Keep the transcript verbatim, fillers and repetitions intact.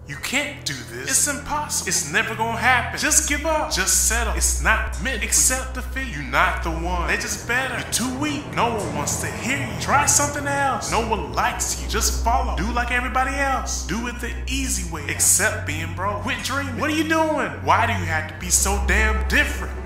You can't do this. It's impossible. It's never gonna happen. Just give up. Just settle. It's not meant. Accept defeat. You're not the one. They just better. You're too weak. No one wants to hear you. Try something else. No one likes you. Just follow. Do like everybody else. Do it the easy way. Accept being broke. Quit dreaming. What are you doing? Why do you have to be so damn different?